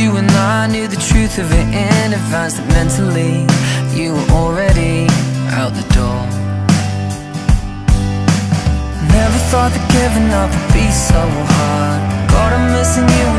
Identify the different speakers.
Speaker 1: you and I knew the truth of it in advance, that mentally you were already out the door. Never thought that giving up would be so hard. God, I'm missing you